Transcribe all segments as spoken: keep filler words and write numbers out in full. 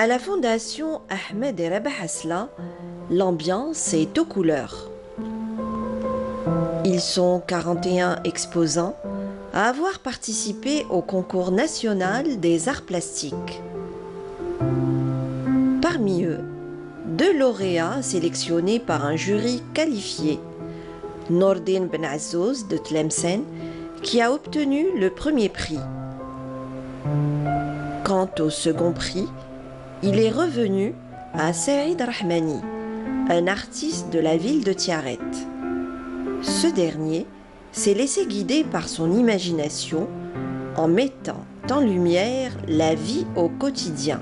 À la fondation Ahmed et Rabah Asla, l'ambiance est aux couleurs. Ils sont quarante et un exposants à avoir participé au concours national des arts plastiques. Parmi eux, deux lauréats sélectionnés par un jury qualifié. Nordin Ben Azzouz de Tlemcen, qui a obtenu le premier prix. Quant au second prix, il est revenu à Saïd Rahmani, un artiste de la ville de Tiaret. Ce dernier s'est laissé guider par son imagination en mettant en lumière la vie au quotidien.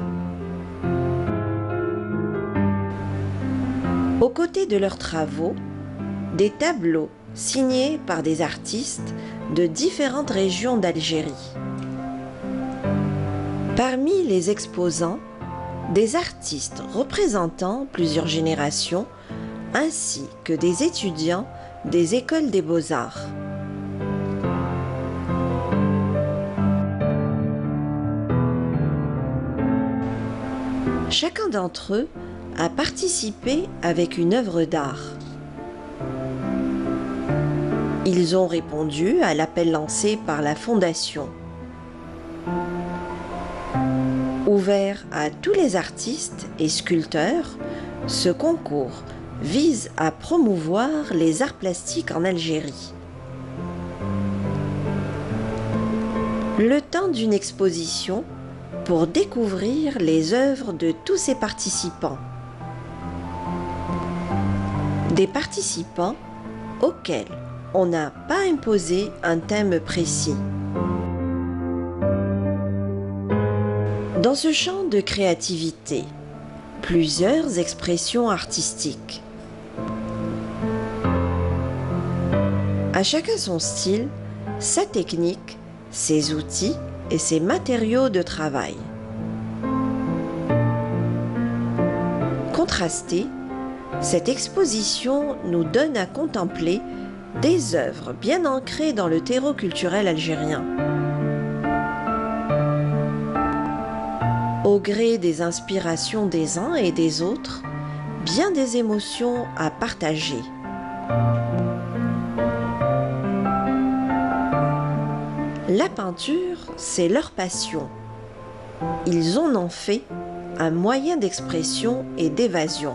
Aux côtés de leurs travaux, des tableaux signés par des artistes de différentes régions d'Algérie. Parmi les exposants, des artistes représentant plusieurs générations ainsi que des étudiants des écoles des beaux-arts. Chacun d'entre eux a participé avec une œuvre d'art. Ils ont répondu à l'appel lancé par la Fondation. Ouvert à tous les artistes et sculpteurs, ce concours vise à promouvoir les arts plastiques en Algérie. Le temps d'une exposition pour découvrir les œuvres de tous ces participants. Des participants auxquels on n'a pas imposé un thème précis. Dans ce champ de créativité, plusieurs expressions artistiques. À chacun son style, sa technique, ses outils et ses matériaux de travail. Contrastée, cette exposition nous donne à contempler des œuvres bien ancrées dans le terreau culturel algérien. Au gré des inspirations des uns et des autres, bien des émotions à partager. La peinture, c'est leur passion. Ils en ont fait un moyen d'expression et d'évasion.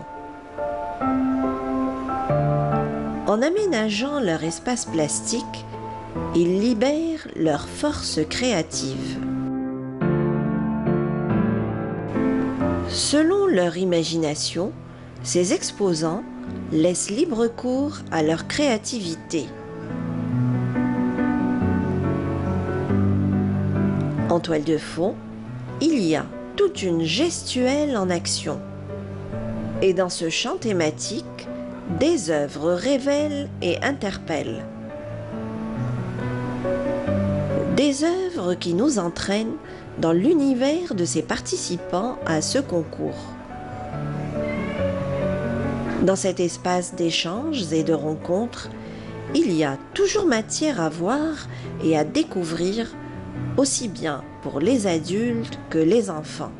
En aménageant leur espace plastique, ils libèrent leur force créative. Selon leur imagination, ces exposants laissent libre cours à leur créativité. En toile de fond, il y a toute une gestuelle en action. Et dans ce champ thématique, des œuvres révèlent et interpellent. Des œuvres qui nous entraînent dans l'univers de ces participants à ce concours. Dans cet espace d'échanges et de rencontres, il y a toujours matière à voir et à découvrir, aussi bien pour les adultes que les enfants.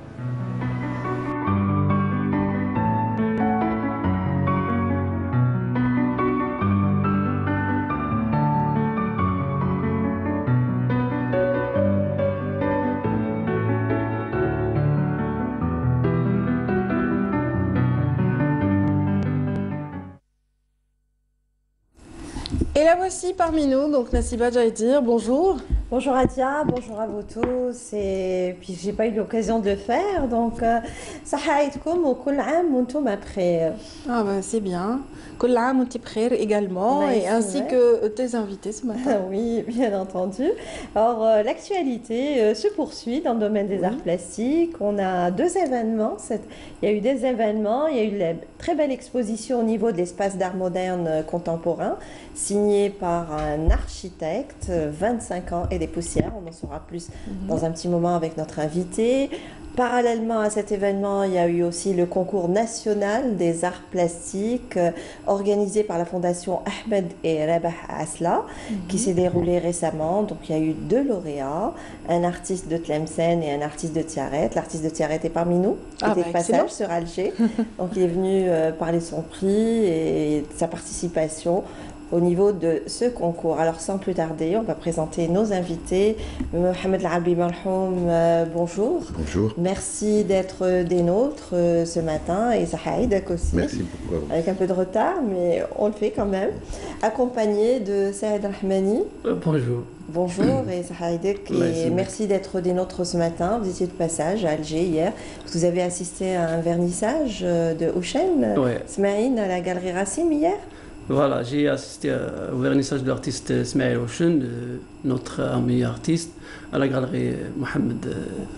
Et la voici parmi nous, donc Nassiba Jaïdir, bonjour. Bonjour Adia, bonjour à vous tous, et puis j'ai pas eu l'occasion de le faire, donc صحة عيدكم وكل عام وانتم بخير. Ah ben c'est bien, كل عام وانتم بخير également, Ouais, et ainsi vrai. que tes invités ce matin. Oui, bien entendu. Alors euh, l'actualité euh, se poursuit dans le domaine des Oui. arts plastiques. On a deux événements. Cette- Il y a eu des événements, il y a eu la très belle exposition au niveau de l'espace d'art moderne euh, contemporain, signée par un architecte, euh, vingt-cinq ans et et des poussières. On en saura plus dans un petit moment avec notre invité. Parallèlement à cet événement, il y a eu aussi le concours national des arts plastiques euh, organisé par la fondation Ahmed et Rabah Asla, mm-hmm. qui s'est déroulé récemment. Donc il y a eu deux lauréats, un artiste de Tlemcen et un artiste de Tiaret. L'artiste de Tiaret est parmi nous, il ah était bah, de passage sur Alger. Donc il est venu euh, parler de son prix et de sa participation au niveau de ce concours. Alors sans plus tarder, on va présenter nos invités. Mohamed Al-Arabi Marhoum, euh, bonjour. Bonjour. Merci d'être des nôtres euh, ce matin et Sahaïdak aussi. Merci beaucoup. Avec un peu de retard, mais on le fait quand même. Accompagné de Saïd Rahmani. Euh, bonjour. Bonjour et Sahaïdak, et merci d'être des nôtres ce matin. Vous étiez de passage à Alger hier. Vous avez assisté à un vernissage de Houchen, ouais. Smaïn, à la Galerie Racine hier. Voilà, j'ai assisté au vernissage de l'artiste Ismaël Houchen, notre ami artiste, à la galerie Mohamed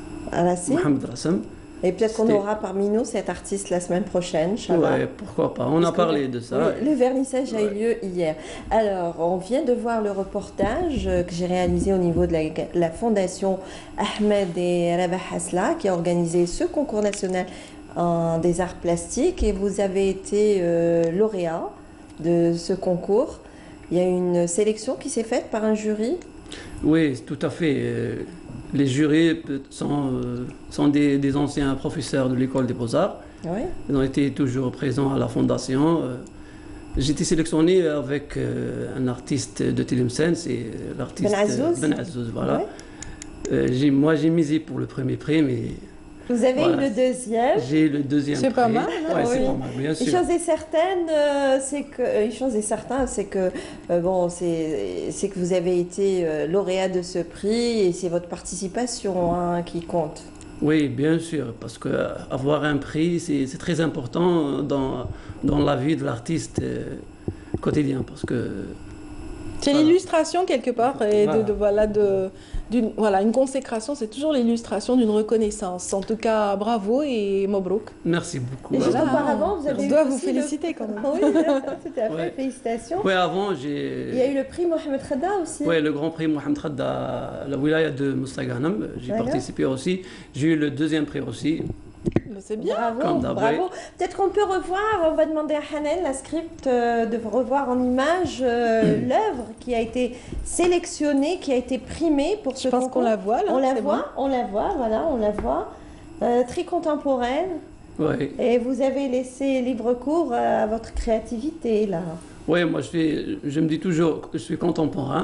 Rassam. Et peut-être qu'on aura parmi nous cet artiste la semaine prochaine, Inch'Allah. Oui, pourquoi pas. On a parlé de ça. Le, le vernissage ouais. a eu lieu hier. Alors, on vient de voir le reportage que j'ai réalisé au niveau de la, la fondation Ahmed et Rabah Asla, qui a organisé ce concours national en, des arts plastiques. Et vous avez été euh, lauréat de ce concours. Il y a une sélection qui s'est faite par un jury. Oui, tout à fait. Les jurys sont, sont des, des anciens professeurs de l'école des beaux-arts. Oui. Ils ont été toujours présents à la fondation. J'ai été sélectionné avec un artiste de Tlemcen, c'est l'artiste Ben Azouz. Ben Azouz, voilà. Oui. J'ai, moi, j'ai misé pour le premier prix, mais... Vous avez voilà. eu le deuxième. J'ai eu le deuxième C'est prix. pas mal, non ouais, oui. c'est pas mal, bien sûr. Une chose est certaine, euh, c'est que une chose est certaine, c'est que euh, bon, c'est c'est que vous avez été euh, lauréat de ce prix et c'est votre participation hein, qui compte. Oui, bien sûr, parce que euh, avoir un prix, c'est c'est très important dans dans la vie de l'artiste euh, quotidien, parce que c'est voilà. l'illustration quelque part et voilà. de, de voilà de d'une voilà une consécration, c'est toujours l'illustration d'une reconnaissance. En tout cas, bravo et mobrouk. Merci beaucoup. Et juste voilà. auparavant, vous avez je eu dois aussi vous féliciter le... quand même. Oui, tout à fait, ouais. félicitations. Oui, avant j'ai. Il y a eu le prix Mohamed Khadda aussi. Oui, le grand prix Mohamed Khadda, la wilaya de Moustaghanam, j'ai participé aussi. J'ai eu le deuxième prix aussi. C'est bien. Bravo, bravo. Peut-être qu'on peut revoir, on va demander à Hanel, la script, euh, de revoir en image euh, l'œuvre qui a été sélectionnée, qui a été primée pour ce Je pense concours. qu'on la voit là. On la voit, bon. on la voit, voilà, on la voit. Euh, très contemporaine. Oui. Et vous avez laissé libre cours à votre créativité là. Oui, moi je, fais, je me dis toujours que je suis contemporain.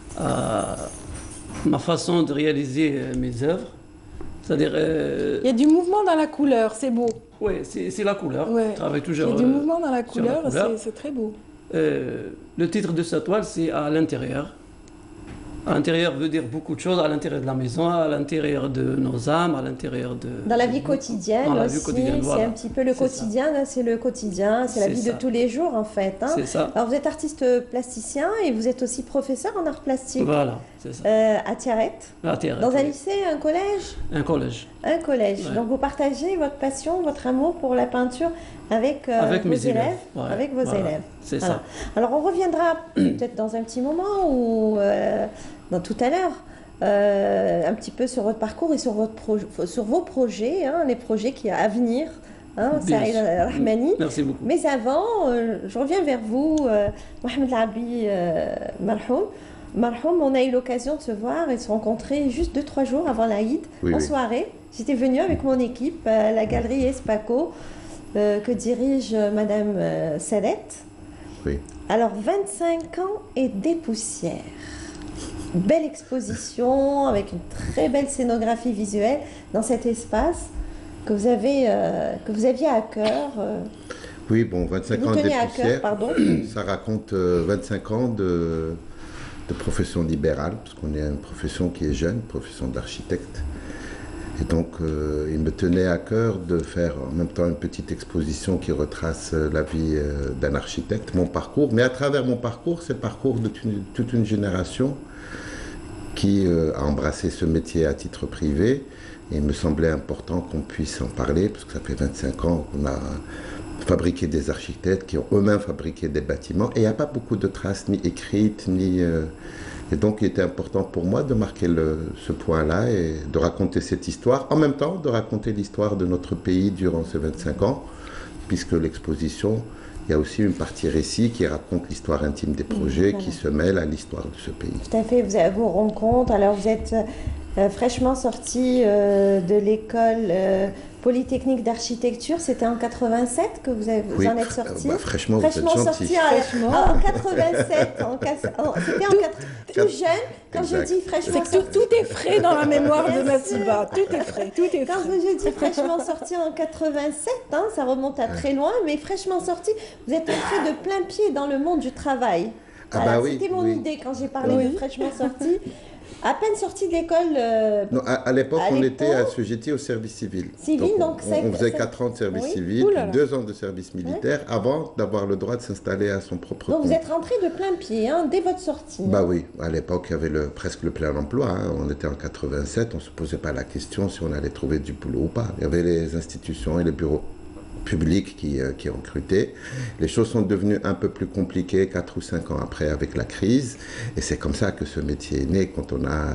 à ma façon de réaliser mes œuvres. C'est-à-dire, euh... il y a du mouvement dans la couleur, c'est beau. Oui, c'est la couleur. Ouais. Je travaille toujours. Il y a du mouvement dans la couleur, couleur. c'est très beau. Euh, le titre de cette toile, c'est à l'intérieur. À l'intérieur veut dire beaucoup de choses, à l'intérieur de la maison, à l'intérieur de nos âmes, à l'intérieur de... Dans la vie quotidienne Dans la aussi, vie quotidienne, c'est voilà. un petit peu le quotidien, là c'est le quotidien, c'est la vie ça. de tous les jours en fait. Hein. C'est ça. Alors vous êtes artiste plasticien et vous êtes aussi professeur en art plastique. Voilà, c'est ça. Euh, à Tiaret. À Tiaret. Dans un oui. lycée, un collège Un collège. Un collège. Ouais. Donc vous partagez votre passion, votre amour pour la peinture avec, euh, avec vos mes élèves. élèves. Ouais, avec vos voilà. élèves. C'est voilà. ça. Alors on reviendra peut-être dans un petit moment ou euh, dans tout à l'heure. Euh, un petit peu sur votre parcours et sur, votre pro sur vos projets, hein, les projets qui à venir, hein, Saïd Rahmani. Merci beaucoup. Mais avant, euh, je reviens vers vous, euh, Mohamed Al-Arabi euh, Marhoum. Marhoum, on a eu l'occasion de se voir et de se rencontrer juste deux trois jours avant l'Aïd, oui, en oui. soirée. J'étais venue avec mon équipe à la galerie Espaco euh, que dirige euh, Madame euh, Salette. Oui. Alors, vingt-cinq ans et des poussières. Belle exposition avec une très belle scénographie visuelle dans cet espace que vous, avez, euh, que vous aviez à cœur. Euh, oui, bon, vingt-cinq vous ans de teniez à poussière, cœur, pardon. Ça raconte euh, vingt-cinq ans de, de profession libérale, parce qu'on est une profession qui est jeune, profession d'architecte. Et donc, euh, il me tenait à cœur de faire en même temps une petite exposition qui retrace la vie euh, d'un architecte, mon parcours. Mais à travers mon parcours, c'est le parcours de une, toute une génération qui euh, a embrassé ce métier à titre privé. Et il me semblait important qu'on puisse en parler, parce que ça fait vingt-cinq ans qu'on a fabriqué des architectes qui ont eux-mêmes fabriqué des bâtiments. Et il n'y a pas beaucoup de traces, ni écrites, ni, euh, Et donc, il était important pour moi de marquer le, ce point-là et de raconter cette histoire, en même temps de raconter l'histoire de notre pays durant ces vingt-cinq ans, puisque l'exposition, il y a aussi une partie récit qui raconte l'histoire intime des projets, mmh, voilà, qui se mêle à l'histoire de ce pays. Tout à fait, vous avez vos rencontres. Alors, vous êtes euh, fraîchement sorti euh, de l'école euh, Polytechnique d'architecture. C'était en quatre-vingt-sept que vous, avez, vous oui, en êtes sorti. Bah, fraîchement, fraîchement vous êtes sorti gentil. En, fraîchement. en quatre-vingt-sept. En, c'était en quatre, tout jeune. Quand exact. Je dis fraîchement sorti, tout, tout est frais dans la mémoire de Nasiba. Tout est frais, tout est frais. Quand je dis fraîchement sorti en quatre-vingt-sept, hein, ça remonte à très loin, mais fraîchement sorti, vous êtes entré de plein pied dans le monde du travail. Ah voilà, bah oui, c'était mon oui. idée quand j'ai parlé oui. de fraîchement sorti. À peine sorti de l'école. Euh, non, à, à l'époque, on était assujettis au service civil. Civil, donc, donc on, on faisait quatre ans de service oui. civil, puis deux ans de service militaire, ouais. avant d'avoir le droit de s'installer à son propre donc compte. Donc vous êtes rentré de plein pied, hein, dès votre sortie. Bah hein. Oui, à l'époque, il y avait le, presque le plein emploi. Hein. On était en quatre-vingt-sept, on ne se posait pas la question si on allait trouver du boulot ou pas. Il y avait les institutions et les bureaux publics qui, euh, qui ont recruté. Les choses sont devenues un peu plus compliquées quatre ou cinq ans après avec la crise. Et c'est comme ça que ce métier est né, quand on a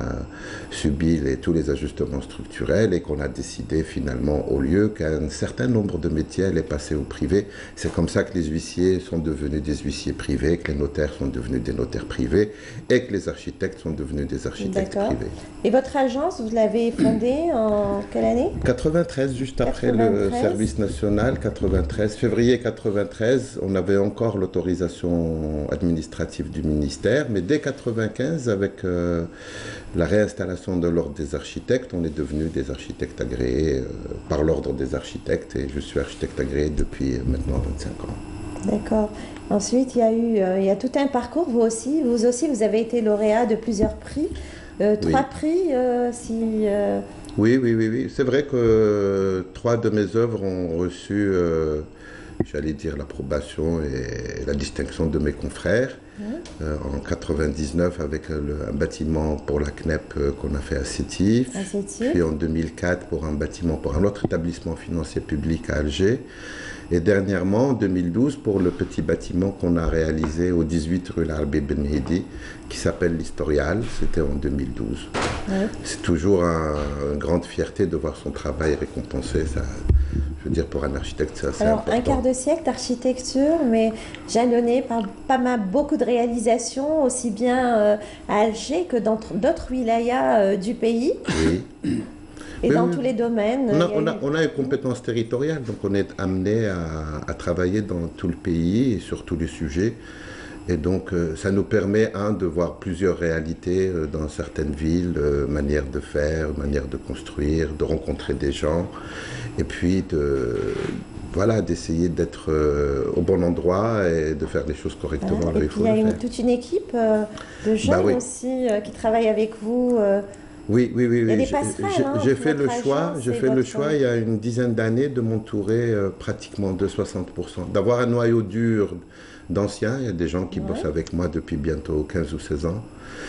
subi les, tous les ajustements structurels et qu'on a décidé finalement, au lieu qu'un certain nombre de métiers allaient passer au privé. C'est comme ça que les huissiers sont devenus des huissiers privés, que les notaires sont devenus des notaires privés et que les architectes sont devenus des architectes privés. Et votre agence, vous l'avez fondée en quelle année? quatre-vingt-treize, juste après quatre-vingt-treize. Le service national. quatre-vingt-treize, février quatre-vingt-treize, on avait encore l'autorisation administrative du ministère, mais dès quatre-vingt-quinze, avec euh, la réinstallation de l'ordre des architectes, on est devenu des architectes agréés euh, par l'ordre des architectes, et je suis architecte agréé depuis euh, maintenant vingt-cinq ans. D'accord. Ensuite, il y a eu, euh, il y a tout un parcours. Vous aussi, vous aussi, vous avez été lauréat de plusieurs prix, euh, trois oui. prix, euh, si. Euh, Oui, oui, oui, oui. C'est vrai que euh, trois de mes œuvres ont reçu, euh, j'allais dire, l'approbation et la distinction de mes confrères. Mmh. Euh, en quatre-vingt-dix-neuf, avec le, un bâtiment pour la C N E P euh, qu'on a fait à Sétif. À Sétif. Puis en deux mille quatre, pour un bâtiment pour un autre établissement financier public à Alger. Et dernièrement, en deux mille douze, pour le petit bâtiment qu'on a réalisé au dix-huit rue Larbi Ben Mehdi, qui s'appelle l'Historial, c'était en deux mille douze. Oui. C'est toujours un, une grande fierté de voir son travail récompensé. Ça, je veux dire, pour un architecte, c'est assez Alors, important. Un quart de siècle d'architecture, mais jalonné par pas mal, beaucoup de réalisations, aussi bien euh, à Alger que dans d'autres wilayas euh, du pays. Oui. Et oui, dans oui. tous les domaines. On a, on, a, on a une compétence territoriale, donc on est amené à, à travailler dans tout le pays et sur tous les sujets. Et donc euh, ça nous permet, un, de voir plusieurs réalités euh, dans certaines villes, euh, manière de faire, manière de construire, de rencontrer des gens, et puis de... Voilà, d'essayer d'être euh, au bon endroit et de faire les choses correctement. Voilà. Et il puis il y a une, toute une équipe euh, de jeunes bah oui. aussi euh, qui travaillent avec vous. Euh, oui, oui, oui. oui. J'ai hein, fait le choix, j'ai fait le choix il y a une dizaine d'années de m'entourer euh, pratiquement de soixante pour cent, d'avoir un noyau dur d'anciens. Il y a des gens qui ouais. bossent avec moi depuis bientôt quinze ou seize ans.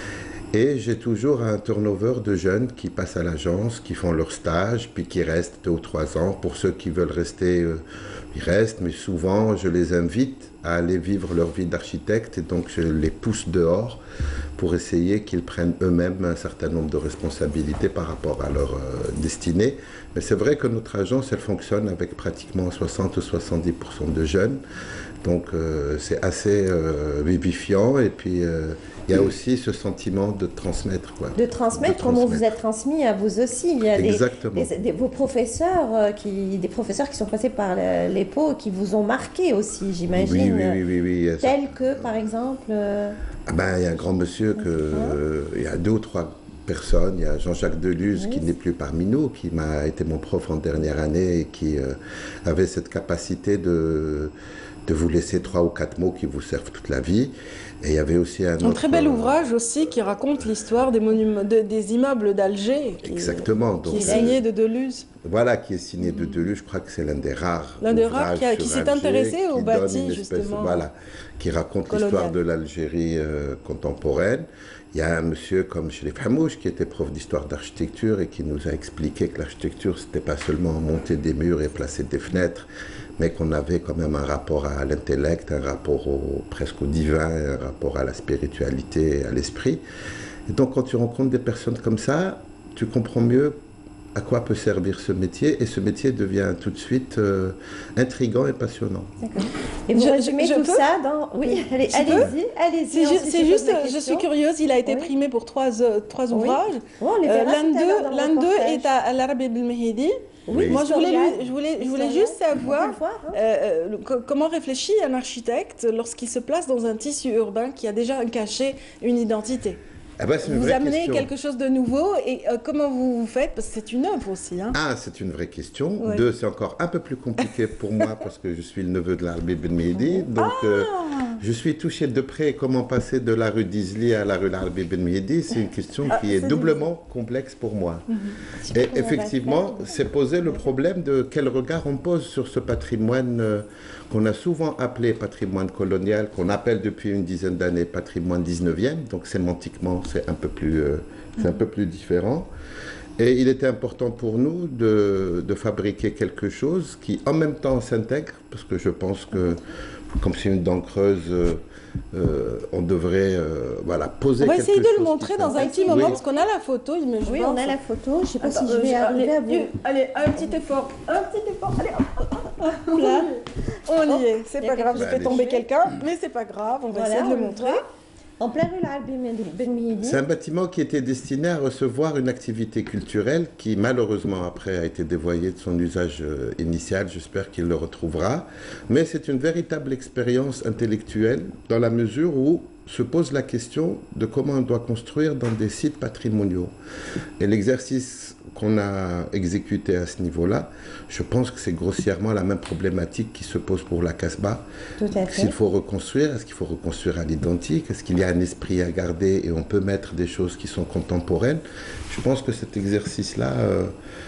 Et j'ai toujours un turnover de jeunes qui passent à l'agence, qui font leur stage, puis qui restent deux ou trois ans. Pour ceux qui veulent rester, euh, ils restent, mais souvent je les invite à aller vivre leur vie d'architecte, et donc je les pousse dehors pour essayer qu'ils prennent eux-mêmes un certain nombre de responsabilités par rapport à leur euh, destinée. Mais c'est vrai que notre agence, elle fonctionne avec pratiquement soixante ou soixante-dix pour cent de jeunes. Donc euh, c'est assez euh, vivifiant, et puis euh, il y a aussi ce sentiment de transmettre. Quoi. De transmettre, comme on vous a transmis à vous aussi. Il y a Exactement. Des, des, des, vos professeurs, euh, qui, des professeurs qui sont passés par l'E P O, qui vous ont marqué aussi, j'imagine. Oui, oui, oui, oui, oui. Tels que, par exemple... Euh... Ah ben, il y a un grand monsieur, que, euh, il y a deux ou trois personnes. Il y a Jean-Jacques Deluz, oui. qui n'est plus parmi nous, qui m'a été mon prof en dernière année et qui euh, avait cette capacité de... de vous laisser trois ou quatre mots qui vous servent toute la vie. Et il y avait aussi un, un autre... très bel ouvrage aussi qui raconte l'histoire des, monuments, de, des immeubles d'Alger. Exactement. Qui donc, est signé de Deluz. Voilà, qui est signé de Deluz. Je crois que c'est l'un des rares. L'un des rares qui, qui s'est intéressé au bâti, justement. Voilà, qui raconte l'histoire de l'Algérie euh, contemporaine. Il y a un monsieur comme Chérif Hamouche qui était prof d'histoire d'architecture et qui nous a expliqué que l'architecture, c'était pas seulement monter des murs et placer des fenêtres, mais qu'on avait quand même un rapport à l'intellect, un rapport au, presque au divin, un rapport à la spiritualité et à l'esprit. Et donc quand tu rencontres des personnes comme ça, tu comprends mieux à quoi peut servir ce métier, et ce métier devient tout de suite euh, intriguant et passionnant. D'accord. Et vous je, résumez je, je tout peux ça dans... Oui, allez, allez-y, allez-y. C'est, c'est juste, je suis curieuse, il a été oui. primé pour trois, euh, trois oui. ouvrages. Oh, euh, l'un d'eux est à, à l'Arbi Belmehidi. Oui, moi, je voulais, je voulais, je voulais juste savoir voir, hein. euh, euh, comment réfléchit un architecte lorsqu'il se place dans un tissu urbain qui a déjà un cachet, une identité. Ah bah, vous amenez question. quelque chose de nouveau, et euh, comment vous, vous faites? Parce que c'est une œuvre aussi. Hein. Ah, c'est une vraie question. Ouais. Deux, c'est encore un peu plus compliqué pour moi parce que je suis le neveu de l'Arbi Belmehidi. Donc, ah. euh, je suis touché de près comment passer de la rue d'Izli à la rue l'Arbi Belmehidi. C'est une question ah, qui est, est doublement difficile. complexe pour moi. Mm-hmm. Et effectivement, c'est poser le problème de quel regard on pose sur ce patrimoine euh, qu'on a souvent appelé patrimoine colonial, qu'on appelle depuis une dizaine d'années patrimoine dix-neuvième. Donc, sémantiquement, c'est un peu plus, euh, c'est un peu plus différent. Et il était important pour nous de, de fabriquer quelque chose qui, en même temps, s'intègre, parce que je pense que, comme c'est une dent creuse, euh, euh, on devrait euh, voilà, poser quelque chose. On va essayer de le montrer dans un petit moment, oui. parce qu'on a la photo. Il me oui, on a la photo. Je ne sais pas Attends, si je vais euh, arriver allez, à vous... Allez, un petit effort. Un petit effort. Allez, hop, là. On y est. C'est pas grave, je fais tomber quelqu'un, mais c'est pas grave. On va voilà, essayer de le montrer. En plein rue l'Arbi Belmehidi. C'est un bâtiment qui était destiné à recevoir une activité culturelle qui, malheureusement, après a été dévoyée de son usage euh, initial. J'espère qu'il le retrouvera. Mais c'est une véritable expérience intellectuelle dans la mesure où se pose la question de comment on doit construire dans des sites patrimoniaux. Et l'exercice qu'on a exécuté à ce niveau-là, je pense que c'est grossièrement la même problématique qui se pose pour la Casbah. Tout à fait. S'il faut reconstruire, est-ce qu'il faut reconstruire à l'identique? Est-ce qu'il y a un esprit à garder et on peut mettre des choses qui sont contemporaines? Je pense que cet exercice-là euh,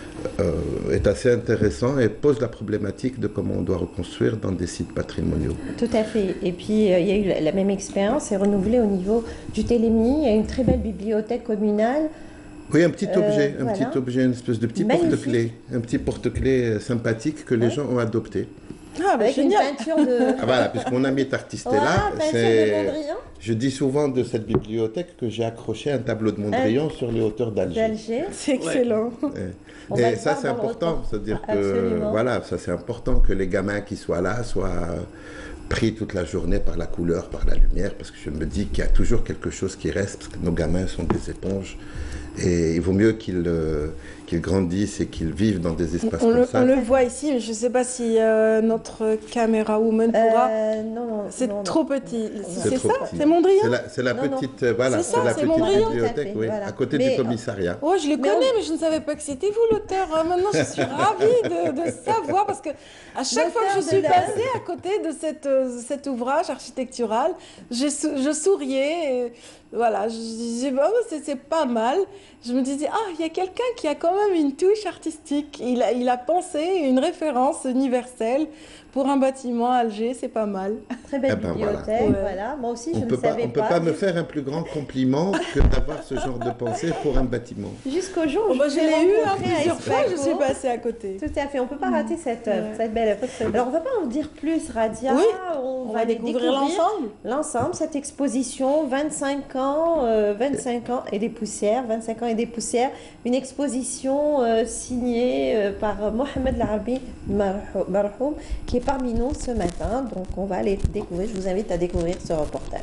euh, est assez intéressant et pose la problématique de comment on doit reconstruire dans des sites patrimoniaux. Tout à fait. Et puis, euh, il y a eu la, la même expérience, c'est renouvelée au niveau du Télémi. Il y a une très belle bibliothèque communale. Oui, un petit objet, euh, un voilà. petit objet, une espèce de petit porte-clés, un petit porte-clés sympathique que les ouais. gens ont adopté. Ah, bah, avec une peinture de... Ah voilà, puisque mon ami est artiste voilà, là, c'est... Je dis souvent de cette bibliothèque que j'ai accroché un tableau de Mondrian euh, sur les hauteurs d'Alger. C'est excellent. Ouais. Et, et ça, c'est important, c'est-à-dire que, Absolument. voilà, ça c'est important que les gamins qui soient là soient pris toute la journée par la couleur, par la lumière, parce que je me dis qu'il y a toujours quelque chose qui reste, parce que nos gamins sont des éponges. Et il vaut mieux qu'ils euh, qu'ils grandissent et qu'ils vivent dans des espaces on comme le, ça. On le voit ici, mais je ne sais pas si euh, notre caméra woman pourra. Euh, non, non, c'est non, trop non. petit. C'est, c'est trop ça, petit. c'est Mondrian. C'est la, c'est la non, petite, non. voilà, c'est, ça, c'est la c'est petite Mondrian. bibliothèque, oui, voilà. à côté mais, du commissariat. Oh, je le connais, mais, on... mais je ne savais pas que c'était vous l'auteur. Maintenant, je suis ravie de, de savoir parce que à chaque fois que je suis passée à côté de cette, euh, cet ouvrage architectural, je, je souriais. Et, voilà, je disais, oh, c'est, c'est pas mal. Je me disais, ah, il y a quelqu'un qui a quand même une touche artistique. Il a, il a pensé une référence universelle pour un bâtiment à Alger, c'est pas mal. Très belle eh ben bibliothèque, voilà. voilà. Moi aussi, je on ne savais pas. On ne peut pas me faire un plus grand compliment que d'avoir ce genre de pensée pour un bâtiment. Jusqu'au jour où oh, bah, je, je l'ai eu hein, plusieurs fois, je suis passée à côté. Tout à fait, on ne peut pas rater cette, ouais. cette belle œuvre. Alors, on ne va pas en dire plus, Radia. Oui, on, on va découvrir, découvrir l'ensemble. L'ensemble, cette exposition, vingt-cinq ans, euh, vingt-cinq ans et des poussières, vingt-cinq ans et des poussières. Une exposition euh, signée euh, par Mohamed l'Arbi Marhoum, qui est parmi nous ce matin, donc on va aller découvrir, je vous invite à découvrir ce reportage.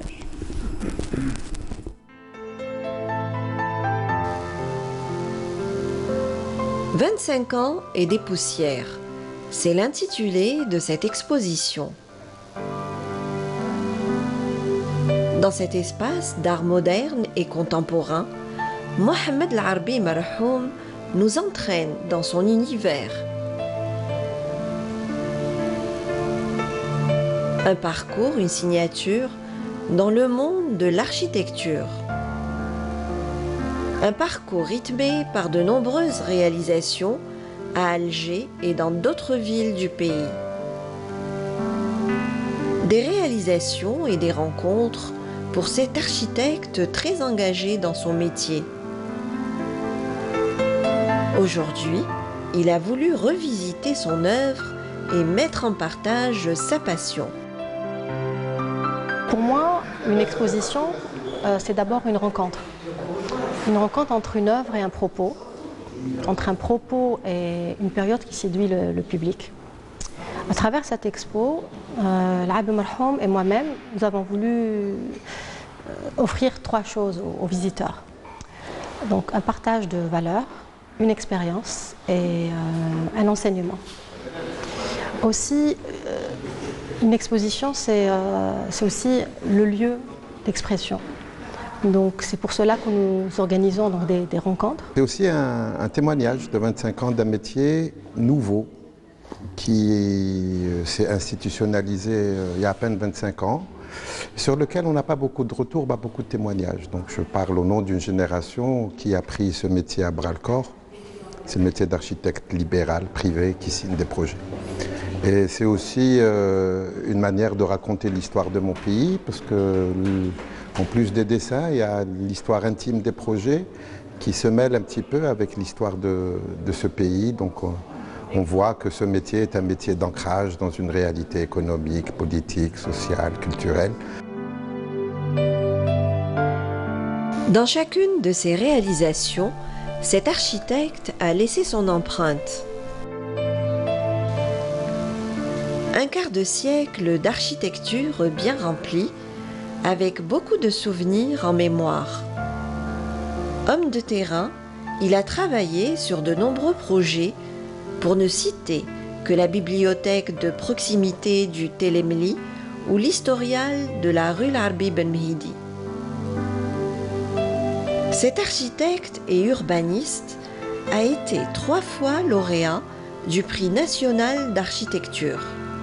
vingt-cinq ans et des poussières, c'est l'intitulé de cette exposition. Dans cet espace d'art moderne et contemporain, Mohamed l'Arbi Marhoum nous entraîne dans son univers. Un parcours, une signature dans le monde de l'architecture. Un parcours rythmé par de nombreuses réalisations à Alger et dans d'autres villes du pays. Des réalisations et des rencontres pour cet architecte très engagé dans son métier. Aujourd'hui, il a voulu revisiter son œuvre et mettre en partage sa passion. Pour moi, une exposition, euh, c'est d'abord une rencontre. Une rencontre entre une œuvre et un propos, entre un propos et une période qui séduit le, le public. À travers cette expo, euh, l'Arabi Marhoum et moi-même, nous avons voulu euh, offrir trois choses aux, aux visiteurs. Donc un partage de valeurs, une expérience et euh, un enseignement. Aussi, euh, une exposition, c'est euh, c'est aussi le lieu d'expression. Donc c'est pour cela que nous organisons donc, des, des rencontres. C'est aussi un, un témoignage de vingt-cinq ans d'un métier nouveau qui s'est institutionnalisé euh, il y a à peine vingt-cinq ans, sur lequel on n'a pas beaucoup de retours, pas beaucoup de témoignages. Donc je parle au nom d'une génération qui a pris ce métier à bras-le-corps. C'est le métier d'architecte libéral, privé, qui signe des projets. Et c'est aussi euh, une manière de raconter l'histoire de mon pays, parce que en plus des dessins, il y a l'histoire intime des projets qui se mêle un petit peu avec l'histoire de, de ce pays. Donc on, on voit que ce métier est un métier d'ancrage dans une réalité économique, politique, sociale, culturelle. Dans chacune de ses réalisations, cet architecte a laissé son empreinte. Un quart de siècle d'architecture bien remplie, avec beaucoup de souvenirs en mémoire. Homme de terrain, il a travaillé sur de nombreux projets, pour ne citer que la bibliothèque de proximité du Télémli ou l'historial de la rue Larbi Ben Mehidi. Cet architecte et urbaniste a été trois fois lauréat du prix national d'architecture.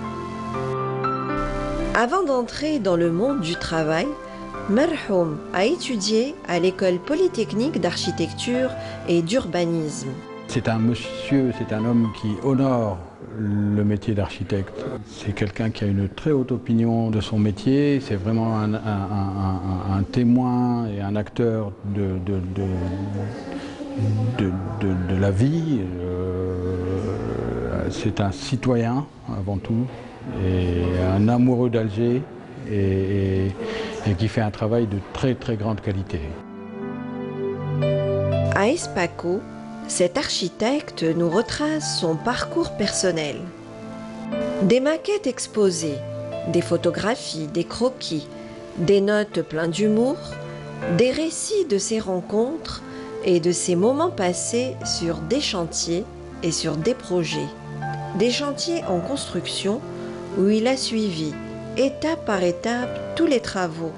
Avant d'entrer dans le monde du travail, Marhoum a étudié à l'école polytechnique d'architecture et d'urbanisme. C'est un monsieur, c'est un homme qui honore le métier d'architecte. C'est quelqu'un qui a une très haute opinion de son métier. C'est vraiment un, un, un, un témoin et un acteur de, de, de, de, de, de la vie. Euh, c'est un citoyen avant tout, et un amoureux d'Alger et, et, et qui fait un travail de très très grande qualité. À Espaco, cet architecte nous retrace son parcours personnel. Des maquettes exposées, des photographies, des croquis, des notes pleines d'humour, des récits de ses rencontres et de ses moments passés sur des chantiers et sur des projets. Des chantiers en construction où il a suivi étape par étape tous les travaux.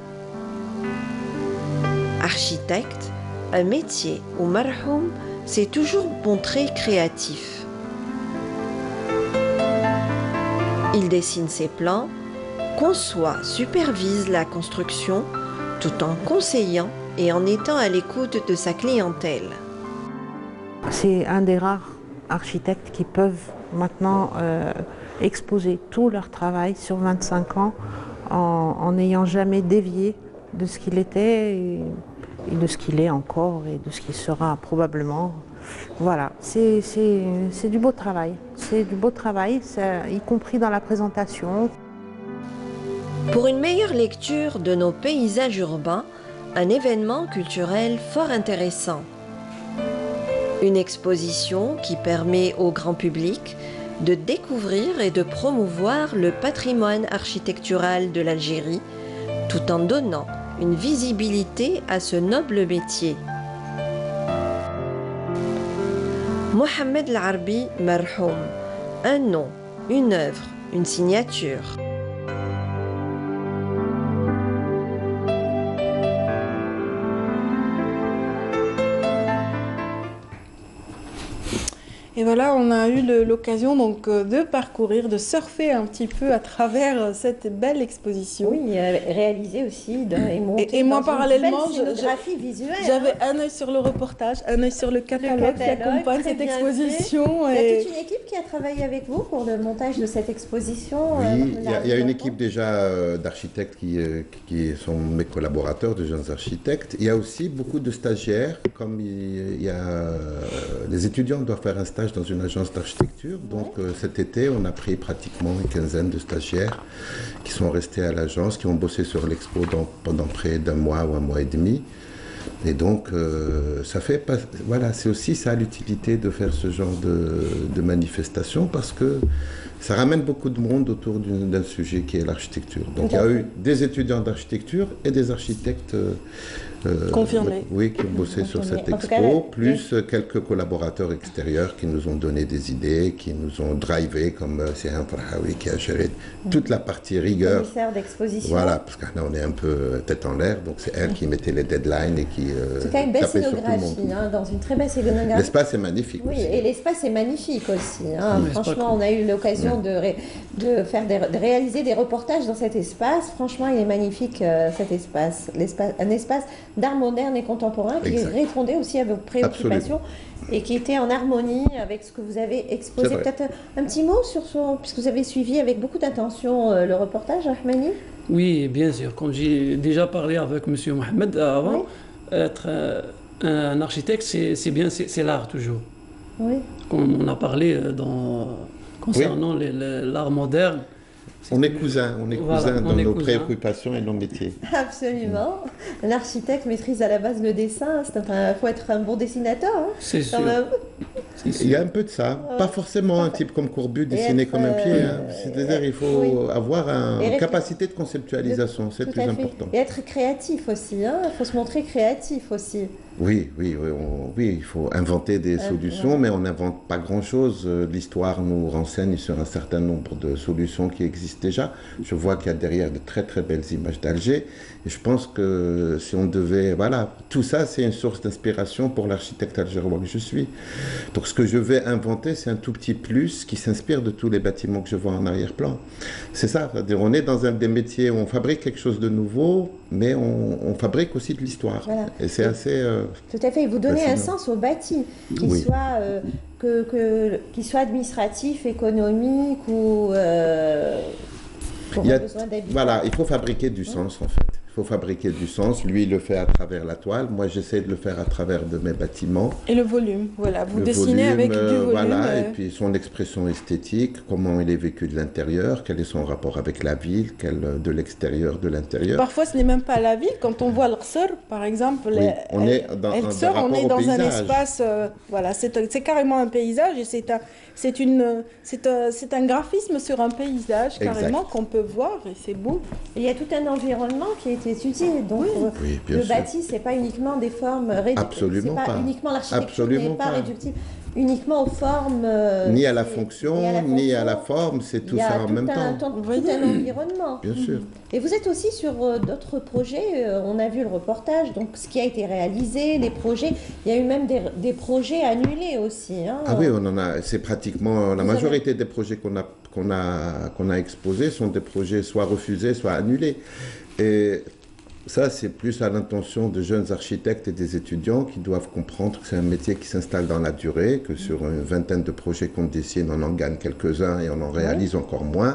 Architecte, un métier où Marhoum s'est toujours montré créatif. Il dessine ses plans, conçoit, supervise la construction, tout en conseillant et en étant à l'écoute de sa clientèle. C'est un des rares architectes qui peuvent maintenant euh, exposer tout leur travail sur vingt-cinq ans en n'ayant jamais dévié de ce qu'il était et, et de ce qu'il est encore et de ce qu'il sera probablement. Voilà, c'est du beau travail. C'est du beau travail, y compris dans la présentation. Pour une meilleure lecture de nos paysages urbains, un événement culturel fort intéressant. Une exposition qui permet au grand public de découvrir et de promouvoir le patrimoine architectural de l'Algérie, tout en donnant une visibilité à ce noble métier. Mohamed El-Arbi Marhoum, un nom, une œuvre, une signature. Et voilà, on a eu l'occasion donc de parcourir, de surfer un petit peu à travers cette belle exposition. Oui, réalisée aussi de, et montée et, et moi dans parallèlement, une belle scénographie visuelle. J'avais hein. un œil sur le reportage, un œil sur le catalogue, le catalogue qui accompagne cette exposition. Et... Il y a toute une équipe qui a travaillé avec vous pour le montage de cette exposition. Oui, euh, il, y a, il y a une équipe déjà euh, d'architectes qui, euh, qui sont mes collaborateurs, de jeunes architectes. Il y a aussi beaucoup de stagiaires, comme il, il y a euh, les étudiants doivent faire un stage stage dans une agence d'architecture. Donc euh, cet été, on a pris pratiquement une quinzaine de stagiaires qui sont restés à l'agence, qui ont bossé sur l'expo pendant près d'un mois ou un mois et demi. Et donc, euh, ça fait pas, voilà, c'est aussi ça l'utilité de faire ce genre de, de manifestation, parce que ça ramène beaucoup de monde autour d'un sujet qui est l'architecture. Donc, il y a eu des étudiants d'architecture et des architectes euh, confirmés. Oui, qui ont bossé sur cette expo, plus quelques collaborateurs extérieurs qui nous ont donné des idées, qui nous ont drivé, comme Seyhan Farhaoui qui a géré toute la partie rigueur. Commissaire d'exposition. Voilà, parce que là, on est un peu tête en l'air, donc c'est elle qui mettait les deadlines et qui euh, en tout cas, une belle scénographie, hein, dans une très belle scénographie. L'espace est magnifique. Oui, aussi. Et l'espace est magnifique aussi. Hein. Oui, franchement, on a eu l'occasion de, ré, de, faire des, de réaliser des reportages dans cet espace. Franchement, il est magnifique, euh, cet espace. espace. Un espace d'art moderne et contemporain qui exact. Répondait aussi à vos préoccupations. Absolument. Et qui était en harmonie avec ce que vous avez exposé. Peut-être un, un petit mot sur son, puisque vous avez suivi avec beaucoup d'attention euh, le reportage, Rahmani. Oui, bien sûr. Comme j'ai déjà parlé avec M. Mohamed avant, oui. être euh, un architecte, c'est bien, c'est l'art toujours. Oui. Comme on a parlé dans, concernant oui. l'art moderne. On est cousins, on est cousins voilà, dans nos cousin. préoccupations et nos métiers. Absolument. Un architecte maîtrise à la base le dessin. Il faut être un bon dessinateur. Hein, c'est sûr. Il y a un peu de ça. Ouais. Pas forcément un type comme Courbut dessiné être, comme un pied. Hein. C'est-à-dire qu'il faut oui. avoir un, une capacité de conceptualisation. C'est le plus important. Et être créatif aussi. Il hein. faut se montrer créatif aussi. Oui, oui, oui, on, oui, il faut inventer des euh, solutions, ouais. mais on n'invente pas grand-chose. L'histoire nous renseigne sur un certain nombre de solutions qui existent déjà. Je vois qu'il y a derrière de très très belles images d'Alger. Et je pense que si on devait... Voilà, tout ça, c'est une source d'inspiration pour l'architecte algérois que je suis. Donc ce que je vais inventer, c'est un tout petit plus qui s'inspire de tous les bâtiments que je vois en arrière-plan. C'est ça, c'est-à-dire on est dans un des métiers où on fabrique quelque chose de nouveau, mais on, on fabrique aussi de l'histoire. Voilà. Et c'est assez... Euh, Tout à fait, vous donnez un sens au bâti, qu'il oui. soit, euh, que, que, qu'il soit administratif, économique ou euh, pour il y a, besoin d'habitants. Voilà, il faut fabriquer du sens en fait. Il faut fabriquer du sens. Lui, il le fait à travers la toile. Moi, j'essaie de le faire à travers de mes bâtiments. Et le volume, voilà. Vous le dessinez volume, avec du volume. Voilà, euh... et puis son expression esthétique, comment il est vécu de l'intérieur, quel est son rapport avec la ville, quel, de l'extérieur, de l'intérieur. Parfois, ce n'est même pas la ville. Quand on voit l'Rsor, par exemple, oui, on est dans, L'Rsor, on est dans un espace, euh, voilà, c'est carrément un paysage et c'est un, c'est une, c'est un, c'est un graphisme sur un paysage carrément qu'on peut voir et c'est beau. Et il y a tout un environnement qui est étudié. Donc, oui. Oui, le sûr. bâti, ce n'est pas uniquement des formes réductibles. Absolument pas. pas. Uniquement l'architecture n'est pas, pas réductible uniquement aux formes. Euh, ni à la fonction, ni à la, fonction, ni à la forme, c'est tout ça en même un, temps. Tout un environnement. Bien sûr. Et vous êtes aussi sur euh, d'autres projets. Euh, on a vu le reportage, donc ce qui a été réalisé, les projets. Il y a eu même des, des projets annulés aussi. Hein. Ah oui, on en a. C'est pratiquement la vous majorité avez... des projets qu'on a qu'on a qu'on a exposés sont des projets soit refusés, soit annulés. Et ça, c'est plus à l'intention de jeunes architectes et des étudiants qui doivent comprendre que c'est un métier qui s'installe dans la durée, que sur une vingtaine de projets qu'on dessine, on en gagne quelques-uns et on en réalise oui. encore moins,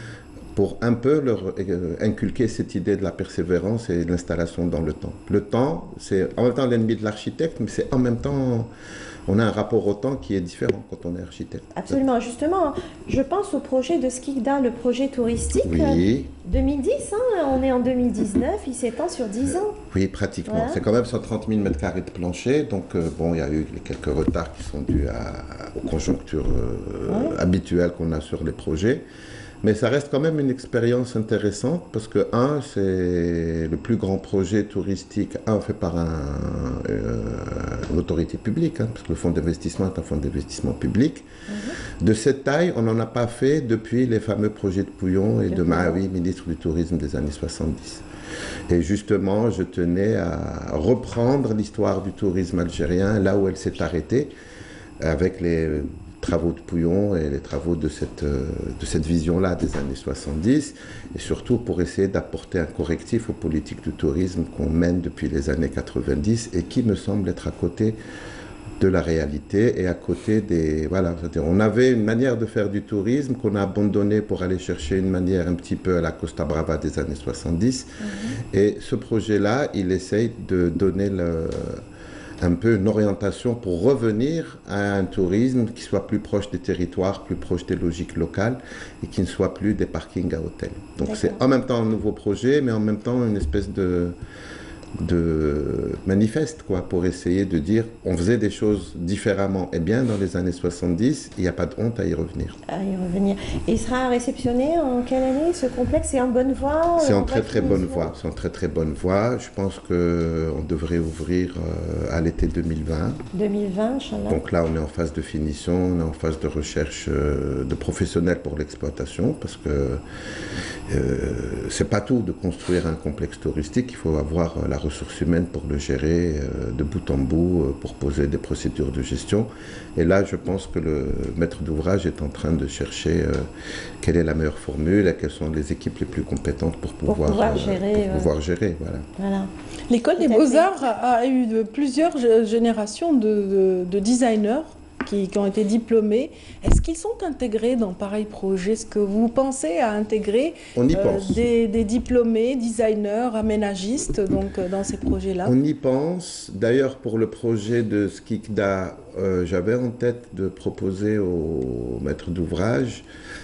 pour un peu leur inculquer cette idée de la persévérance et de l'installation dans le temps. Le temps, c'est en même temps l'ennemi de l'architecte, mais c'est en même temps... On a un rapport au temps qui est différent quand on est architecte. Absolument. Justement, je pense au projet de Skikda, le projet touristique. Oui. deux mille dix, hein, on est en deux mille dix-neuf, il s'étend sur dix ans. Oui, pratiquement. Voilà. C'est quand même cent trente mille mètres carrés de plancher. Donc, euh, bon, il y a eu quelques retards qui sont dus à, aux conjonctures euh, ouais. habituelles qu'on a sur les projets. Mais ça reste quand même une expérience intéressante parce que, un, c'est le plus grand projet touristique, un, fait par un, euh, une autorité publique, hein, parce que le fonds d'investissement est un fonds d'investissement public. Mm-hmm. De cette taille, on n'en a pas fait depuis les fameux projets de Pouillon et de Mahawi, ministre du Tourisme des années soixante-dix. Et justement, je tenais à reprendre l'histoire du tourisme algérien là où elle s'est arrêtée, avec les travaux de Pouillon et les travaux de cette, de cette vision-là des années soixante-dix, et surtout pour essayer d'apporter un correctif aux politiques du tourisme qu'on mène depuis les années quatre-vingt-dix et qui me semble être à côté de la réalité et à côté des... Voilà, c'est-à-dire on avait une manière de faire du tourisme qu'on a abandonnée pour aller chercher une manière un petit peu à la Costa Brava des années soixante-dix. Mm-hmm. Et ce projet-là, il essaye de donner le... un peu une orientation pour revenir à un tourisme qui soit plus proche des territoires, plus proche des logiques locales et qui ne soit plus des parkings à hôtels. Donc c'est en même temps un nouveau projet, mais en même temps une espèce de, de manifeste, quoi, pour essayer de dire on faisait des choses différemment et bien dans les années soixante-dix, il n'y a pas de honte à y revenir. À y revenir. Et il sera réceptionné en quelle année ce complexe? C'est en bonne voie? C'est en très très bonne voie. C'est en très très bonne voie. Je pense qu'on devrait ouvrir euh, à l'été deux mille vingt. deux mille vingt, Inch'Allah. Donc là, on est en phase de finition, on est en phase de recherche euh, de professionnels pour l'exploitation, parce que euh, c'est pas tout de construire un complexe touristique. Il faut avoir euh, la ressources humaines pour le gérer euh, de bout en bout, euh, pour poser des procédures de gestion. Et là, je pense que le maître d'ouvrage est en train de chercher euh, quelle est la meilleure formule et quelles sont les équipes les plus compétentes pour pouvoir, pour pouvoir euh, gérer. Pour euh... pouvoir gérer voilà. Voilà. L'école des Beaux-Arts a, a eu de, plusieurs générations de, de, de designers qui, qui ont été diplômés. Est-ce qu'ils sont intégrés dans pareil projet? Est-ce que vous pensez à intégrer On y euh, pense. Des, des diplômés, designers, aménagistes donc, euh, dans ces projets-là? On y pense. D'ailleurs, pour le projet de Skikda, euh, j'avais en tête de proposer aux maîtres d'ouvrage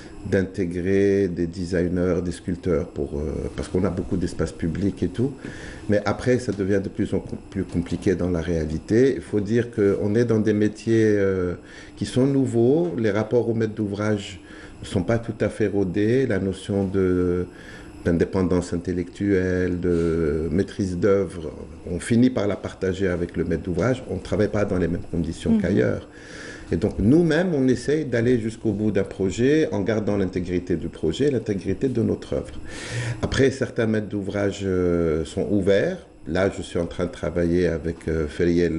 d'intégrer des designers, des sculpteurs, pour, euh, parce qu'on a beaucoup d'espace public et tout. Mais après, ça devient de plus en plus compliqué dans la réalité. Il faut dire qu'on est dans des métiers euh, qui sont nouveaux. Les rapports aux maîtres d'ouvrage ne sont pas tout à fait rodés. La notion de d'indépendance intellectuelle, de maîtrise d'œuvre, on finit par la partager avec le maître d'ouvrage. On ne travaille pas dans les mêmes conditions mmh. qu'ailleurs. Et donc nous-mêmes, on essaye d'aller jusqu'au bout d'un projet en gardant l'intégrité du projet, l'intégrité de notre œuvre. Après, certains maîtres d'ouvrage euh, sont ouverts. Là, je suis en train de travailler avec euh, Feriel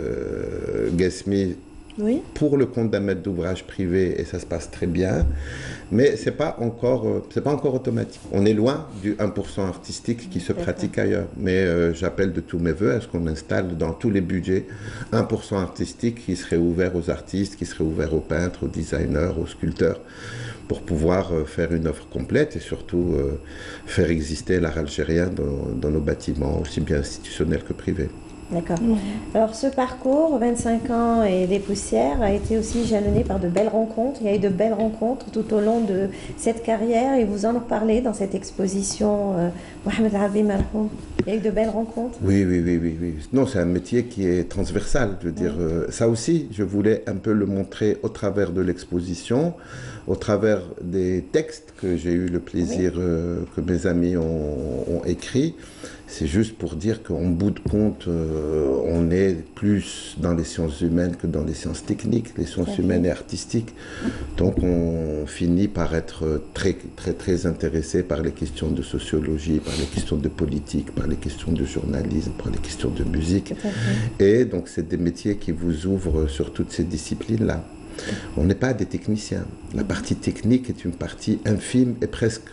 euh, Gesmi oui. pour le compte d'un maître d'ouvrage privé et ça se passe très bien. Mais ce n'est pas encore, euh, c'est pas encore automatique. On est loin du un pour cent artistique qui se pratique ailleurs. Mais euh, j'appelle de tous mes voeux à ce qu'on installe dans tous les budgets un pour cent artistique qui serait ouvert aux artistes, qui serait ouvert aux peintres, aux designers, aux sculpteurs, pour pouvoir euh, faire une œuvre complète et surtout euh, faire exister l'art algérien dans, dans nos bâtiments, aussi bien institutionnels que privés. D'accord. Mmh. Alors ce parcours, vingt-cinq ans et des poussières, a été aussi jalonné par de belles rencontres. Il y a eu de belles rencontres tout au long de cette carrière et vous en parlez dans cette exposition euh, Mohamed Arabi Marhoum. Il y a eu de belles rencontres. Oui, oui, oui, oui. oui. Non, c'est un métier qui est transversal. Je veux dire, oui. euh, ça aussi, je voulais un peu le montrer au travers de l'exposition, au travers des textes que j'ai eu le plaisir, oui. euh, que mes amis ont, ont écrits. C'est juste pour dire qu'en bout de compte, euh, on est plus dans les sciences humaines que dans les sciences techniques, les sciences humaines et artistiques. Donc on finit par être très, très, très intéressé par les questions de sociologie, par les questions de politique, par les questions de journalisme, par les questions de musique. Et donc c'est des métiers qui vous ouvrent sur toutes ces disciplines-là. On n'est pas des techniciens. La partie technique est une partie infime et presque,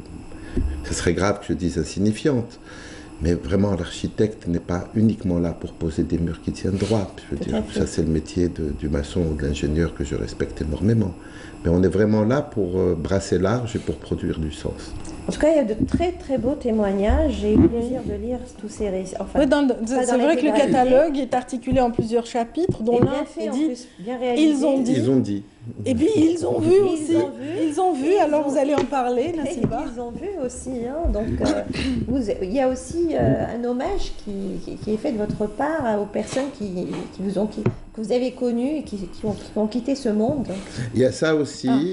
ce serait grave que je dise insignifiante. Mais vraiment, l'architecte n'est pas uniquement là pour poser des murs qui tiennent droit. Je veux dire, ça, c'est le métier de, du maçon ou de l'ingénieur que je respecte énormément. Mais on est vraiment là pour euh, brasser large et pour produire du sens. En tout cas, il y a de très très beaux témoignages. J'ai eu le plaisir de lire tous ces récits. Enfin, oui, c'est vrai que le catalogue est articulé en plusieurs chapitres, dont l'un est dit, plus, bien réalisé. Ils ont dit. Ils ont dit. Et puis ils ont vu aussi. Ils ont vu. Ils ont vu. Alors vous allez en parler, Nassiba. Ils ont vu aussi. Hein, donc euh, vous, il y a aussi euh, un hommage qui, qui est fait de votre part aux personnes qui, qui vous ont, qui, que vous avez connues et qui, qui, ont, qui ont quitté ce monde. Il y a ça aussi. Ah,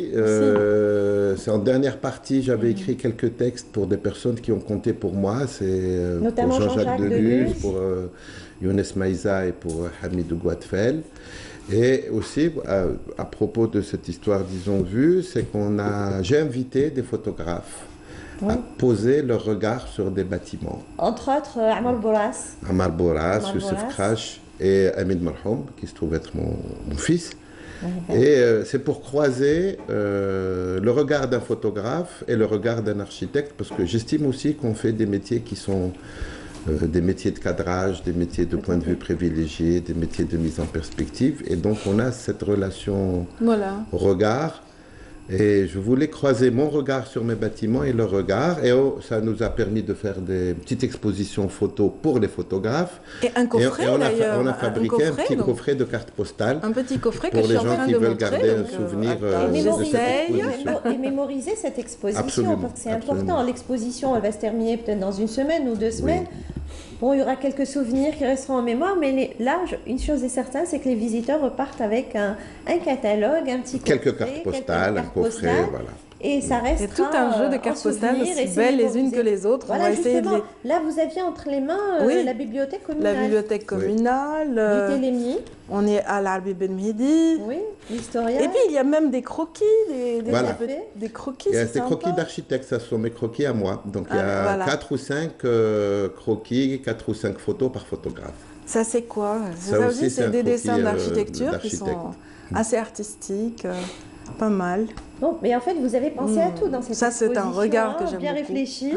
euh, c'est en dernière partie, j'avais mmh. écrit quelques textes pour des personnes qui ont compté pour moi. C'est euh, notamment pour Jean-Jacques Jean Deluz, pour euh, Younes Maïza et pour Hamidou Guadfel. Et aussi, à, à propos de cette histoire d'Ils ont vu, c'est qu'on a, j'ai invité des photographes oui. à poser leur regard sur des bâtiments. Entre autres, euh, Amar Bourras. Amar Bourras, Youssef Krash et Hamid Marhoum, qui se trouve être mon, mon fils. Oui, et euh, c'est pour croiser euh, le regard d'un photographe et le regard d'un architecte, parce que j'estime aussi qu'on fait des métiers qui sont Euh, des métiers de cadrage, des métiers de point de vue privilégié, des métiers de mise en perspective. Et donc, on a cette relation voilà. au regard Et je voulais croiser mon regard sur mes bâtiments et leur regard. Et oh, ça nous a permis de faire des petites expositions photos pour les photographes. Et un coffret, et, et on, a, d'ailleurs, on a fabriqué un, coffret, un petit donc, coffret de cartes postales. Un petit coffret pour que les je suis gens en train qui de veulent montrer, garder donc, un souvenir euh, euh, et, de cette exposition. Et mémoriser cette exposition, absolument, parce que c'est absolument. important. L'exposition, elle va se terminer peut-être dans une semaine ou deux semaines. Oui. Bon, il y aura quelques souvenirs qui resteront en mémoire, mais les, là, je, une chose est certaine, c'est que les visiteurs repartent avec un, un catalogue, un petit coffret, quelques cartes postales, cartes un coffret, postales, voilà. Et ça reste C'est tout un jeu de cartes postales aussi belles les unes que les autres. Voilà, on va essayer de les... Là, vous aviez entre les mains euh, oui. la bibliothèque communale. La bibliothèque communale. Oui. Euh, du Télémi. On est à l'Arbi Ben Mehdi. Oui, l'historien. Et puis, il y a même des croquis. Des, des, voilà. des croquis, il y a des croquis d'architectes, ça sont mes croquis à moi. Donc, il y a ah, voilà. quatre ou cinq euh, croquis, quatre ou cinq photos par photographe. Ça, c'est quoi? Ça, ça aussi, c'est des dessins d'architecture euh, qui sont assez artistiques. Euh, Pas mal. Bon, mais en fait, vous avez pensé mmh. à tout dans cette Ça, c'est un regard que j'aime bien beaucoup. réfléchi.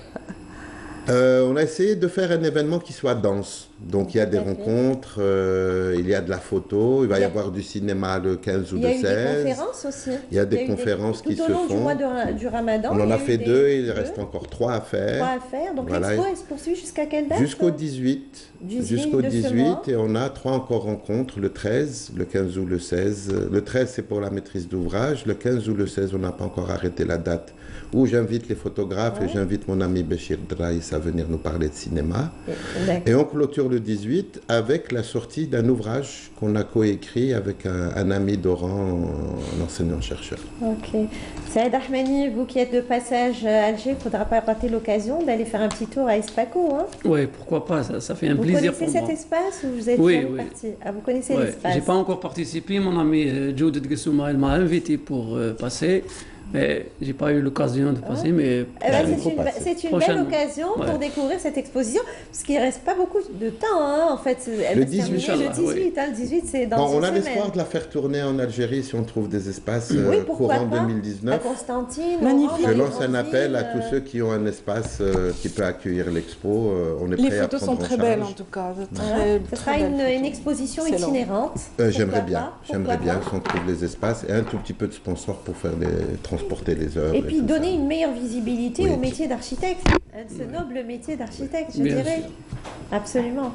Euh, on a essayé de faire un événement qui soit dense. Donc il y a des rencontres, euh, il y a de la photo, il va y, y avoir du cinéma le quinze ou le seize. Il y a eu des conférences aussi. Il y a des il y a conférences des... qui se font. Tout au long du mois de, du Ramadan. On en a, a fait deux et il reste encore trois à faire. Trois à faire. Donc voilà. l'expo, elle se poursuit jusqu'à quelle date? Jusqu'au dix-huit. Jusqu'au dix-huit. Et on a trois encore rencontres, le treize, le quinze ou le seize. Le treize, c'est pour la maîtrise d'ouvrage. Le quinze ou le seize, on n'a pas encore arrêté la date. Où j'invite les photographes ouais. et j'invite mon ami Béchir Draïs à venir nous parler de cinéma. Et on clôture le dix-huit avec la sortie d'un ouvrage qu'on a coécrit avec un, un ami d'Oran, un enseignant-chercheur. Ok. Saïd Rahmani, vous qui êtes de passage à Alger, il ne faudra pas rater l'occasion d'aller faire un petit tour à Espaco. Hein? Oui, pourquoi pas, ça, ça fait un vous plaisir pour moi. Vous connaissez cet espace ou vous êtes oui, jamais oui. parti ah, vous connaissez oui. l'espace? Je n'ai pas encore participé, mon ami euh, Judith Gessouma, elle m'a invité pour euh, passer. Mais je n'ai pas eu l'occasion de passer, mais... Eh ben, c'est une, une belle occasion ouais. pour découvrir cette exposition, parce qu'il ne reste pas beaucoup de temps, hein, en fait. Elle le va dix-huit, se le dix-huit, oui. hein, le dix-huit, c'est dans bon, une on a semaine. l'espoir de la faire tourner en Algérie si on trouve des espaces euh, oui, courant pas. deux mille dix-neuf. À Constantine, magnifique. Je lance un appel à tous ceux qui ont un espace euh, qui peut accueillir l'expo. Euh, on est Les prêt à photos prendre sont très en charge. belles, en tout cas. Très, Ce sera une, une exposition itinérante. Euh, J'aimerais bien, j'aimerais bien si on trouve les espaces et un tout petit peu de sponsors pour faire les, transporter les œuvres. Et puis et donner ça. une meilleure visibilité oui. au métier d'architecte, ce noble métier d'architecte, je bien dirais. Sûr. Absolument.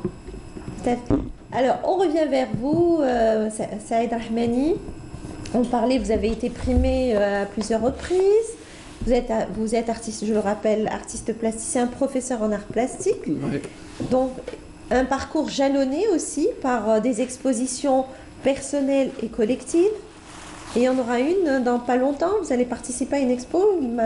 Alors, on revient vers vous, euh, Saïd Rahmani. On parlait, vous avez été primé euh, à plusieurs reprises. Vous êtes, vous êtes artiste, je le rappelle, artiste plasticien, professeur en arts plastiques. Oui. Donc, un parcours jalonné aussi par euh, des expositions personnelles et collectives. Et il y en aura une dans pas longtemps. Vous allez participer à une expo.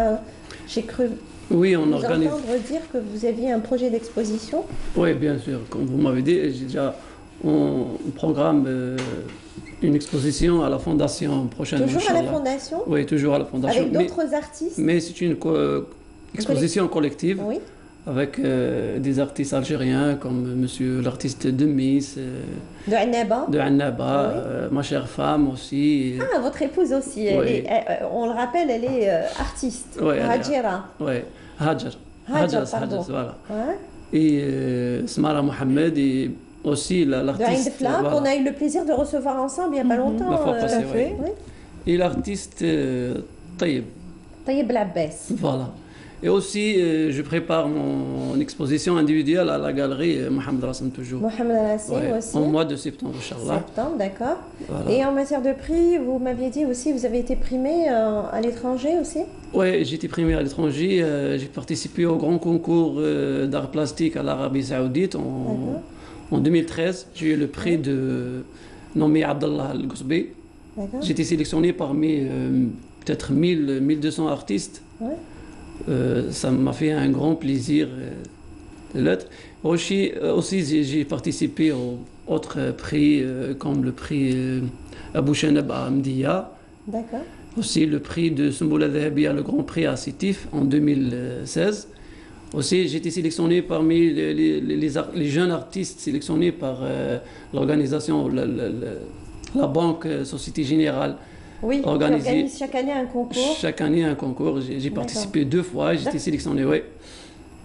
J'ai cru oui, on vous organise... entendre dire que vous aviez un projet d'exposition. Oui, bien sûr. Comme vous m'avez dit, j'ai déjà on programme euh, une exposition à la Fondation prochainement. Toujours à la Fondation? Oui, toujours à la Fondation. Avec d'autres artistes? Mais c'est une co exposition collective. Oui. Avec euh, des artistes algériens comme monsieur l'artiste de Miss, euh, de Annaba, de Annaba oui. euh, ma chère femme aussi. Ah, votre épouse aussi, elle oui. est, elle, on le rappelle, elle est euh, artiste, oui, Hadjira. Oui, Hadjar. Hadjar, pardon. Voilà. Ouais. Et euh, Smara Mohamed et aussi l'artiste... Voilà. On a eu le plaisir de recevoir ensemble il n'y a pas longtemps. La fois euh, passée, oui. Oui. Et l'artiste euh, Taïeb. Taïeb Labbès. Voilà. Et aussi, euh, je prépare mon exposition individuelle à la galerie euh, Mohamed Rassim toujours. Mohamed Rassim ouais, aussi. En mois de septembre, Inch'Allah. Septembre, d'accord. Voilà. Et en matière de prix, vous m'aviez dit aussi, vous avez été primé euh, à l'étranger aussi? Oui, j'ai été primé à l'étranger. Euh, j'ai participé au grand concours euh, d'art plastique à l'Arabie Saoudite en, en deux mille treize. J'ai eu le prix ouais. de nommé Abdallah Al-Ghosbi. J'ai été sélectionné parmi euh, peut-être mille, mille deux cents artistes. Ouais. Euh, ça m'a fait un grand plaisir euh, de l'être. Aussi, euh, aussi j'ai participé aux autres prix euh, comme le prix euh, Abou Chanab à Amdiya. D'accord. Aussi le prix de Soumoula Dhahabia, le grand prix à Sétif en deux mille seize. Aussi j'ai été sélectionné parmi les, les, les, les jeunes artistes sélectionnés par euh, l'organisation, la, la, la, la Banque Société Générale. Oui, organisé, tu organises chaque année un concours. Chaque année un concours. J'ai participé deux fois, j'ai été sélectionné, oui.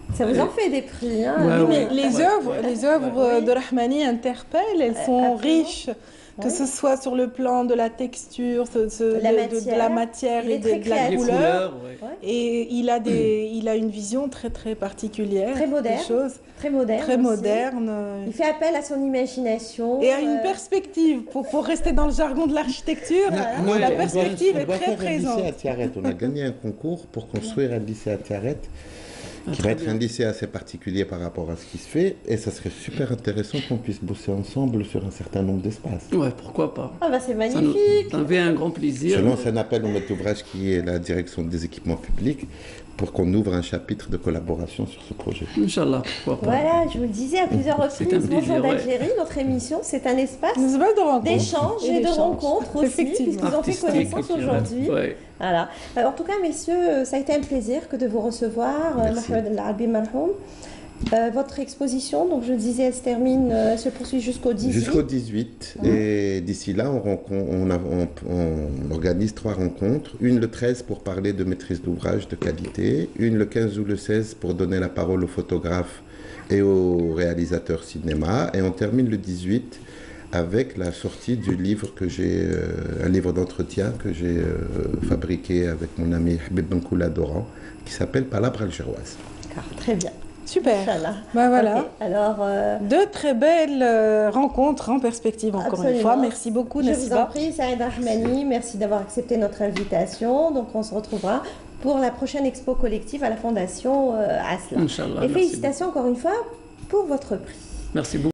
Ça vous en fait des prix, hein? Ouais, Oui, mais ouais. les Ouais. œuvres, les œuvres de Rahmani interpellent, elles sont absolument. riches, que Ouais. ce soit sur le plan de la texture, ce- ce- La de, de- de la matière. matière Il et est de, très de la créatif. Les couleur. couleurs, ouais. Et il a, des, il a une vision très très particulière. Très moderne. Des choses Très moderne. très aussi. moderne. Il fait appel à son imagination. Et à une euh, perspective, pour, pour rester dans le jargon de l'architecture, Non, la on doit- perspective on est doit très faire un présente. lycée à Tiaret. On a gagné un concours pour construire un lycée à Tiaret, qui très va être bien. un lycée assez particulier par rapport à ce qui se fait. Et ça serait super intéressant qu'on puisse bosser ensemble sur un certain nombre d'espaces. Ouais, pourquoi pas. Ah bah c'est Ça nous magnifique. ça nous fait un grand plaisir. Je lance un appel au maître d'ouvrage qui est la direction des équipements publics pour qu'on ouvre un chapitre de collaboration sur ce projet. Inch'Allah, pourquoi pas. Voilà, je vous le disais à plusieurs C'est reprises, un plaisir, Bonjour ouais. d'Algérie, notre émission, c'est un espace Une espèce de rencontre. d'échange et, Et de d'échange. rencontres aussi, Effectivement. puisqu'ils ont fait Artistique, connaissance culturel. aujourd'hui. Ouais. Voilà. Alors, en tout cas, messieurs, ça a été un plaisir que de vous recevoir, euh, Merci. Mohamed El Arabi Marhoum. Euh, votre exposition, donc je le disais, elle se termine, euh, elle se poursuit jusqu'au dix-huit. Jusqu'au dix-huit. Et d'ici là, on, rencon- on, a- on- on organise trois rencontres. Une le treize pour parler de maîtrise d'ouvrage de qualité. Une le quinze ou le seize pour donner la parole aux photographes et aux réalisateurs cinéma. Et on termine le dix-huit avec la sortie du livre que j'ai, euh, un livre d'entretien que j'ai euh, fabriqué avec mon ami Habib Benkoula Doran, qui s'appelle Palabres algéroises. D'accord, très bien. Super. Inch'Allah. Ben voilà. Ok, alors, euh, De très belles euh, rencontres en perspective, encore une Absolument. fois. Merci beaucoup, je vous en Nessiba. prie, Saïd Rahmani, merci d'avoir accepté notre invitation. Donc, on se retrouvera pour la prochaine expo collective à la Fondation euh, Aslan. Inch'Allah. Et merci félicitations encore une fois pour votre prix. beaucoup. Merci beaucoup.